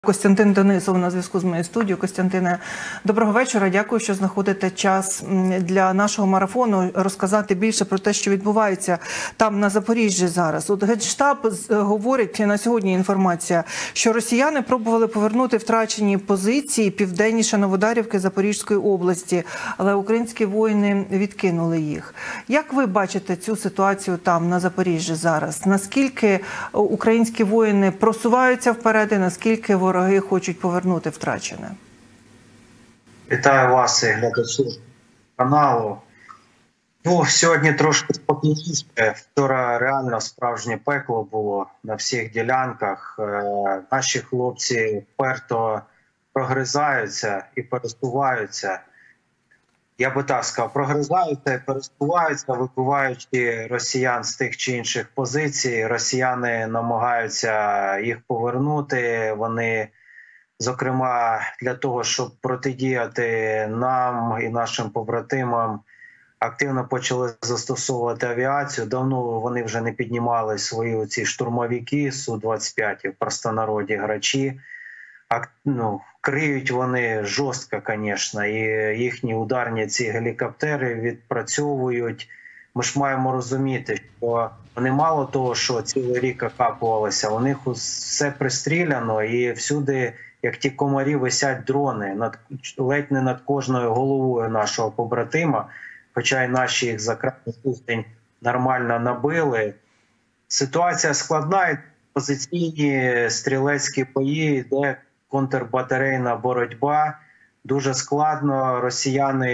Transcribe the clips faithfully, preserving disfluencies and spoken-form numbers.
Костянтин Денисов на зв'язку з моєю студією. Костянтине, доброго вечора. Дякую, що знаходите час для нашого марафону розказати більше про те, що відбувається там на Запоріжжі зараз. От Генштаб говорить, на сьогодні інформація, що росіяни пробували повернути втрачені позиції південніше Новодарівки Запорізької області, але українські воїни відкинули їх. Як ви бачите цю ситуацію там на Запоріжжі зараз? Наскільки українські воїни просуваються вперед і наскільки вороги хочуть повернути втрачене? Вітаю вас і глядачів каналу. Ну, сьогодні трошки спокійніше. Вчора реально справжнє пекло було на всіх ділянках. Наші хлопці вперто прогризаються і пересуваються. Я би так сказав, прогризаються і пересуваються, вибиваючи росіян з тих чи інших позицій. Росіяни намагаються їх повернути. Вони, зокрема, для того, щоб протидіяти нам і нашим побратимам, активно почали застосовувати авіацію. Давно вони вже не піднімали свої ці штурмовики Су двадцять п'ять, в простонароді грачі. Ну, криють вони жорстко, звісно, і їхні ударні ці гелікоптери відпрацьовують. Ми ж маємо розуміти, що вони мало того, що цілий рік окапувалися, у них все пристріляно і всюди, як ті комарі, висять дрони, над, ледь не над кожною головою нашого побратима, хоча й наші їх за крайній ступінь нормально набили. Ситуація складна, і позиційні стрілецькі бої, йде контрбатарейна боротьба. Дуже складно. Росіяни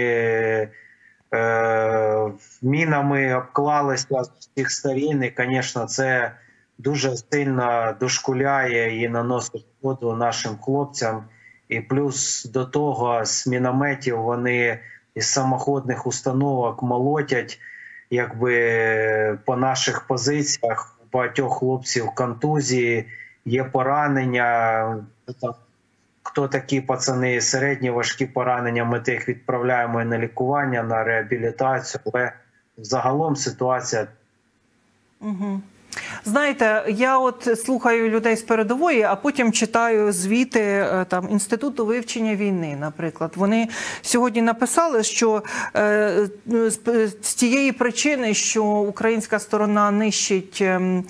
е, мінами обклалися з усіх сторін. І, звісно, це дуже сильно дошкуляє і наносить шкоду нашим хлопцям. І плюс до того з мінометів вони із самоходних установок молотять, якби по наших позиціях. У багатьох хлопців контузії, є поранення. Хто такі пацани, середні, важкі поранення, ми тих відправляємо на лікування, на реабілітацію, але загалом ситуація... Угу. Знаєте, я от слухаю людей з передової, а потім читаю звіти там Інституту вивчення війни, наприклад. Вони сьогодні написали, що е, з тієї причини, що українська сторона нищить е,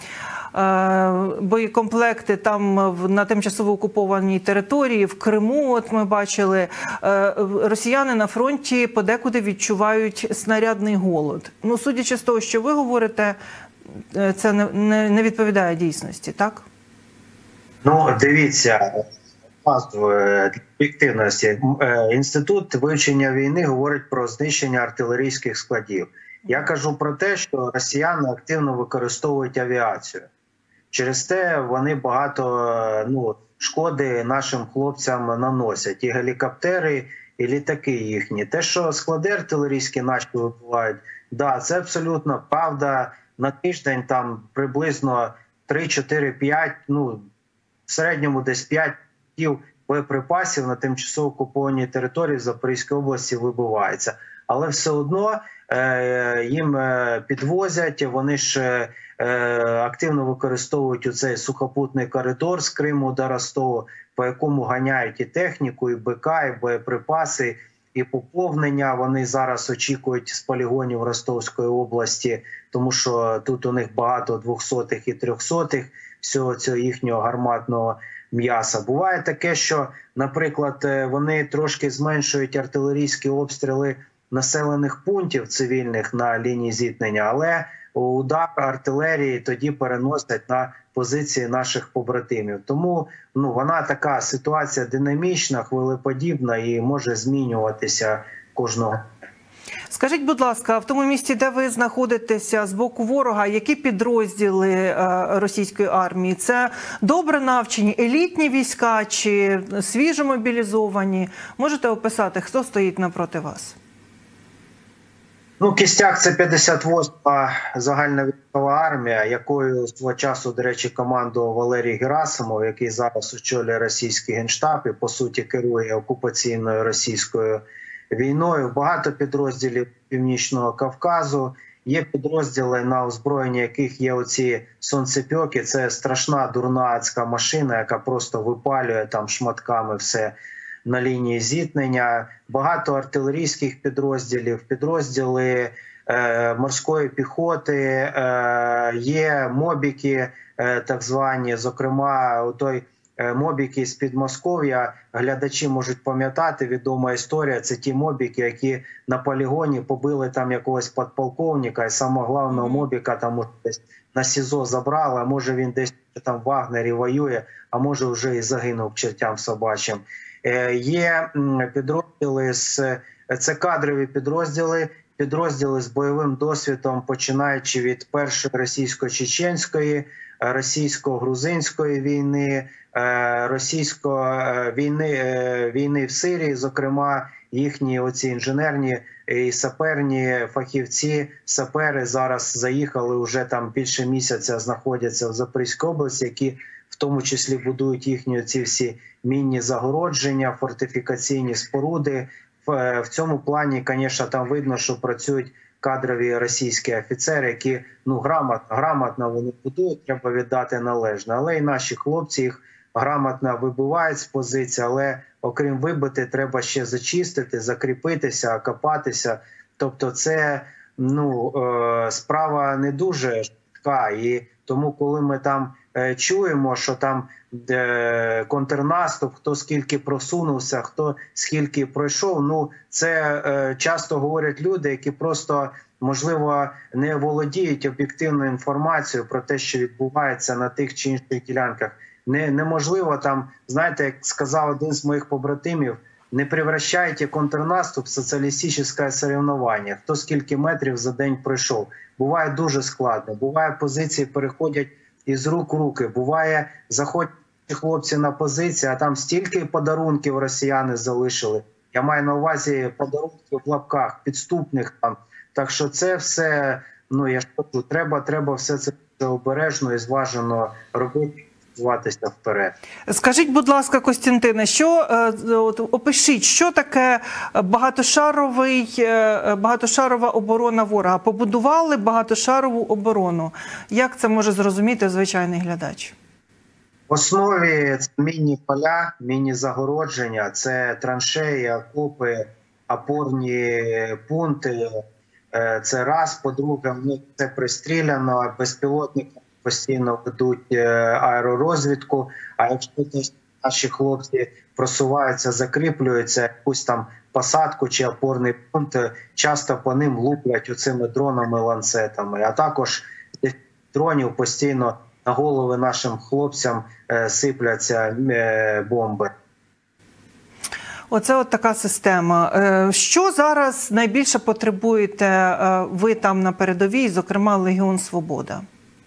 боєкомплекти там на тимчасово окупованій території, в Криму, от ми бачили, росіяни на фронті подекуди відчувають снарядний голод. Ну, судячи з того, що ви говорите, це не, не, не відповідає дійсності, так? Ну, дивіться, для об'єктивності. Інститут вивчення війни говорить про знищення артилерійських складів. Я кажу про те, що росіяни активно використовують авіацію. Через те вони багато ну, шкоди нашим хлопцям наносять. І гелікоптери, і літаки їхні. Те, що склади артилерійські наші вибувають, да, це абсолютно правда. На тиждень там приблизно три, чотири, п'ять, ну, в середньому десь п'ять боєприпасів на тимчасово окупованій території в Запорізькій області вибивається. Але все одно е, їм підвозять, вони ж е, активно використовують оцей сухопутний коридор з Криму до Ростова, по якому ганяють і техніку, і БК, і боєприпаси, і поповнення. Вони зараз очікують з полігонів Ростовської області, тому що тут у них багато двохсотих і трьохсотих всього цього їхнього гарматного м'яса. Буває таке, що, наприклад, вони трошки зменшують артилерійські обстріли населених пунктів цивільних на лінії зіткнення, але удар артилерії тоді переносять на позиції наших побратимів. Тому ну, вона така ситуація динамічна, хвилеподібна і може змінюватися кожного. Скажіть, будь ласка, в тому місці, де ви знаходитеся з боку ворога, які підрозділи російської армії? Це добре навчені, елітні війська чи свіжо мобілізовані? Можете описати, хто стоїть напроти вас? Ну, Кістяк – це п'ятдесят восьма загальна військова армія, якою свого часу, до речі, командував Валерій Герасимов, який зараз очолює російський Генштаб і, по суті, керує окупаційною російською війною. Багато підрозділів Північного Кавказу Є підрозділи, на озброєнні яких є оці сонцепьоки. Це страшна дурна адська машина, яка просто випалює там шматками все на лінії зіткнення. Багато артилерійських підрозділів, підрозділи е, морської піхоти, е, є мобіки е, так звані, зокрема той мобіки з Підмосков'я, глядачі можуть пам'ятати, відома історія, це ті мобіки, які на полігоні побили там якогось підполковника, і самого головного мобіка там може десь на СІЗО забрали, а може він десь там в Вагнері воює, а може вже і загинув к чертям собачим. Е, є підрозділи, з, це кадрові підрозділи, підрозділи з бойовим досвідом, починаючи від першої російсько-чеченської, російсько-грузинської війни, російської війни, війни в Сирії, зокрема, їхні оці інженерні і саперні фахівці, сапери зараз заїхали, вже там більше місяця знаходяться в Запорізькій області, які в тому числі будують їхні ці всі мінні загородження, фортифікаційні споруди. В, в цьому плані, звісно, там видно, що працюють кадрові російські офіцери, які ну грамотно, грамотно вони будують, треба віддати належне. Але і наші хлопці їх грамотно вибивають з позиції, але окрім вибити, треба ще зачистити, закріпитися, окопатися. Тобто це ну, е, справа не дуже швидка. І тому, коли ми там е, чуємо, що там е, контрнаступ, хто скільки просунувся, хто скільки пройшов, ну це е, часто говорять люди, які просто, можливо, не володіють об'єктивною інформацією про те, що відбувається на тих чи інших ділянках. Не, неможливо там, знаєте, як сказав один з моїх побратимів, не превращайте контрнаступ в соціалістичне соревновання. Хто скільки метрів за день пройшов. Буває дуже складно. Буває, позиції переходять із рук в руки. Буває, заходять хлопці на позиції, а там стільки подарунків росіяни залишили. Я маю на увазі подарунків в лапках, підступних там. Так що це все, ну я ж кажу, треба, треба все це обережно і зважено робити. Вперед. Скажіть, будь ласка, Костянтине, що от, опишіть, що таке багатошаровий, багатошарова оборона ворога? Побудували багатошарову оборону. Як це може зрозуміти звичайний глядач? В основі це міні-поля, міні-загородження, це траншеї, окопи, опорні пункти. Це раз, по-друге, це пристріляно, безпілотники постійно ведуть аеророзвідку, а якщо наші хлопці просуваються, закріплюються, якусь там посадку чи опорний пункт, часто по ним луплять оцими дронами-ланцетами. А також дронів постійно на голови нашим хлопцям сипляться бомби. Оце от така система. Що зараз найбільше потребуєте ви там на передовій, зокрема Легіон Свобода?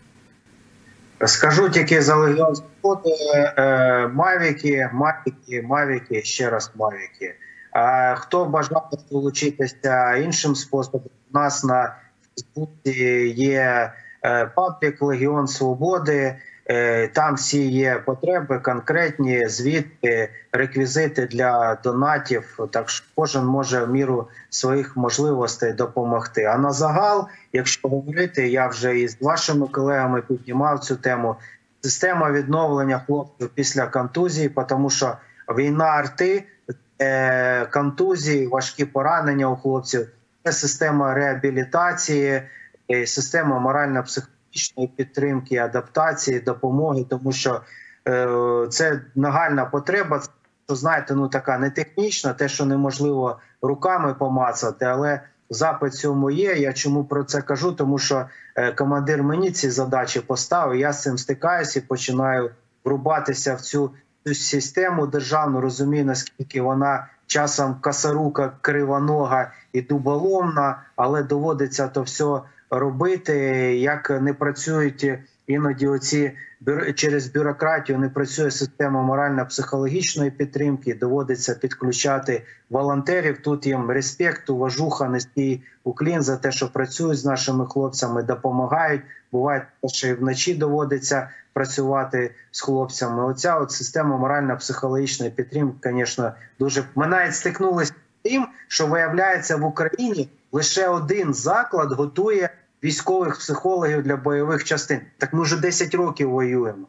Скажу тільки за Легіон Свободи, мавіки, мавіки, мавіки, ще раз мавіки. Хто бажає долучитися іншим способом, у нас на Фейсбуці є паблік Легіон Свободи, там всі є потреби конкретні, звідти, реквізити для донатів, так що кожен може в міру своїх можливостей допомогти. А на загал, якщо говорити, я вже із вашими колегами піднімав цю тему, система відновлення хлопців після контузії, тому що війна арти, контузії, важкі поранення у хлопців, це система реабілітації, система морально-психологічної підтримки, адаптації, допомоги, тому що е, це нагальна потреба, що, знаєте, ну така не технічна, те, що неможливо руками помацати, але запит цьому є. Я чому про це кажу? Тому що е, командир мені ці задачі поставив, я з цим стикаюся і починаю врубатися в цю, цю систему державну, розумію, наскільки вона часом косорука, кривонога і дуболомна, але доводиться то все робити, як не працюють іноді оці, через бюрократію не працює система морально-психологічної підтримки, доводиться підключати волонтерів. Тут їм респект, уважуха, низький уклін за те, що працюють з нашими хлопцями, допомагають. Буває, що і вночі доводиться працювати з хлопцями. Оця от система морально-психологічної підтримки, звісно, дуже... Ми навіть стикнулися з тим, що, виявляється, в Україні лише один заклад готує військових психологів для бойових частин. Так ми вже десять років воюємо.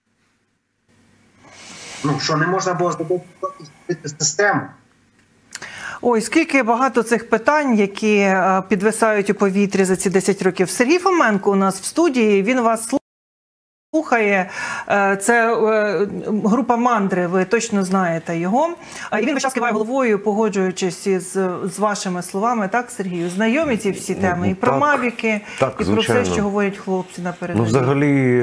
Ну, що, не можна було зробити систему? Ой, скільки багато цих питань, які підвисають у повітрі за ці десять років. Сергій Фоменко у нас в студії, він вас слухає. Це група «Мандри», ви точно знаєте його. І він весь час киває головою, погоджуючись із з вашими словами, так, Сергію? Знайомі ці всі теми? І про так, мавіки, так, і звичайно. про все, що говорять хлопці на передовій. Ну, взагалі,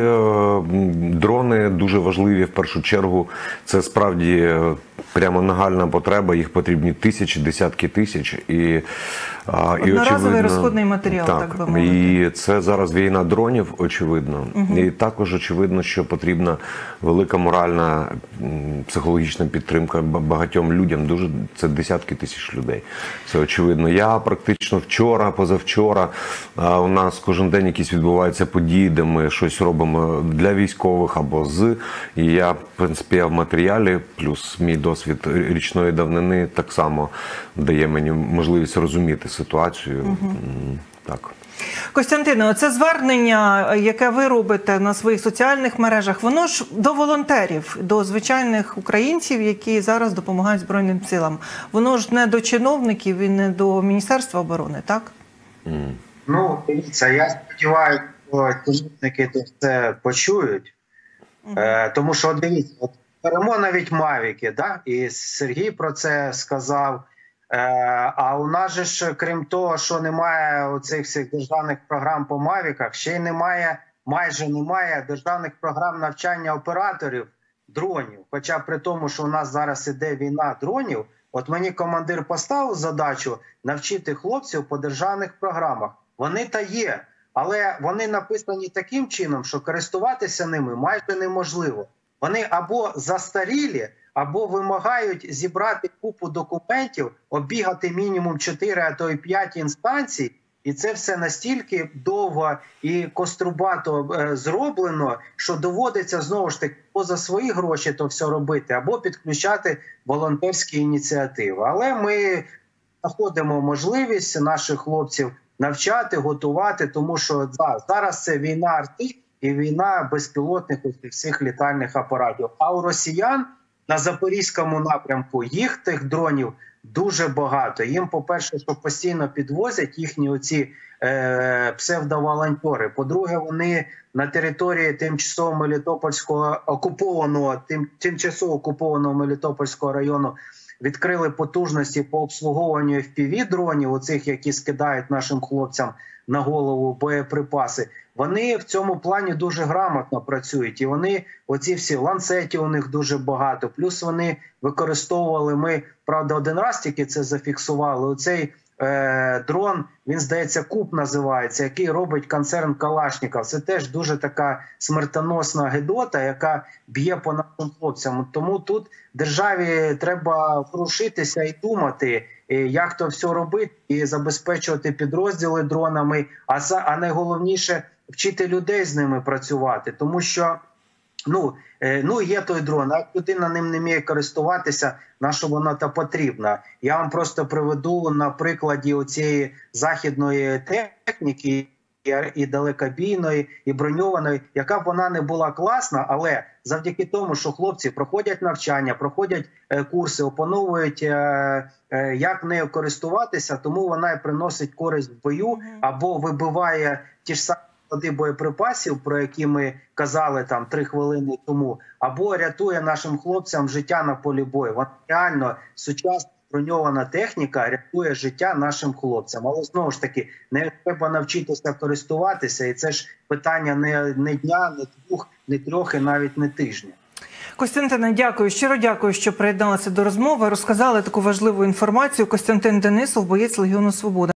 дрони дуже важливі в першу чергу. Це справді прямо нагальна потреба, їх потрібні тисячі, десятки тисяч. І, Одноразовий і, розходний матеріал, так, так би мовити. І це зараз війна дронів, очевидно. Угу. І також очевидно, що потрібна велика моральна, психологічна підтримка багатьом людям. Дуже, це десятки тисяч людей. Це очевидно. Я практично вчора, позавчора, у нас кожен день якісь відбуваються події, де ми щось робимо для військових або з. І я, в принципі, я в матеріалі, плюс мій досвід річної давнини так само дає мені можливість розуміти ситуацію. Угу. Так. Костянтине, оце звернення, яке ви робите на своїх соціальних мережах, воно ж до волонтерів, до звичайних українців, які зараз допомагають Збройним силам. Воно ж не до чиновників і не до Міністерства оборони, так? Mm. Ну, дивіться, я сподіваюся, що чиновники це почують. Mm. Е, тому що, дивіться, от беремо навіть мавіки, да? І Сергій про це сказав. А у нас же ж, крім того, що немає оцих всіх державних програм по мавіках, ще й немає, майже немає державних програм навчання операторів дронів. Хоча при тому, що у нас зараз іде війна дронів, от мені командир поставив задачу навчити хлопців по державних програмах. Вони та є, але вони написані таким чином, що користуватися ними майже неможливо. Вони або застарілі, або вимагають зібрати купу документів, оббігати мінімум чотири, а то й п'ять інстанцій, і це все настільки довго і кострубато е, зроблено, що доводиться, знову ж таки, поза свої гроші то все робити, або підключати волонтерські ініціативи. Але ми знаходимо можливість наших хлопців навчати, готувати, тому що да, зараз це війна арти і війна безпілотних всіх літальних апаратів. А у росіян на Запорізькому напрямку їх тих дронів дуже багато. Їм, по-перше, що постійно підвозять їхні оці е, псевдоволонтери. По-друге, вони на території тимчасово Мелітопольського окупованого, тим, тимчасово окупованого Мелітопольського району відкрили потужності по обслуговуванню еф пі ві-дронів, оцих, які скидають нашим хлопцям на голову боєприпаси. Вони в цьому плані дуже грамотно працюють. І вони, оці всі ланцеті у них дуже багато. Плюс вони використовували, ми, правда, один раз тільки це зафіксували, оцей е, дрон, він, здається, Куб називається, який робить концерн Калашніков. Це теж дуже така смертоносна гидота, яка б'є по нашим хлопцям. Тому тут державі треба ворушитися і думати, як то все робити, і забезпечувати підрозділи дронами, а, а найголовніше – вчити людей з ними працювати. Тому що, ну, ну є той дрон, а людина ним не вміє користуватися, на що вона то потрібна. Я вам просто приведу на прикладі оцієї західної техніки, і далекобійної, і броньованої, яка б вона не була класна, але завдяки тому, що хлопці проходять навчання, проходять е, курси, опановують, е, е, як нею користуватися, тому вона і приносить користь в бою, або вибиває ті ж самі склади боєприпасів, про які ми казали там три хвилини тому, або рятує нашим хлопцям життя на полі бою. Вона реально сучасна броньована техніка рятує життя нашим хлопцям. Але знову ж таки, не треба навчитися користуватися, і це ж питання не, не дня, не двох, не трьох і навіть не тижня. Костянтине, дякую. Щиро дякую, що приєдналися до розмови. Розказали таку важливу інформацію. Костянтин Денисов, боєць Легіону Свобода.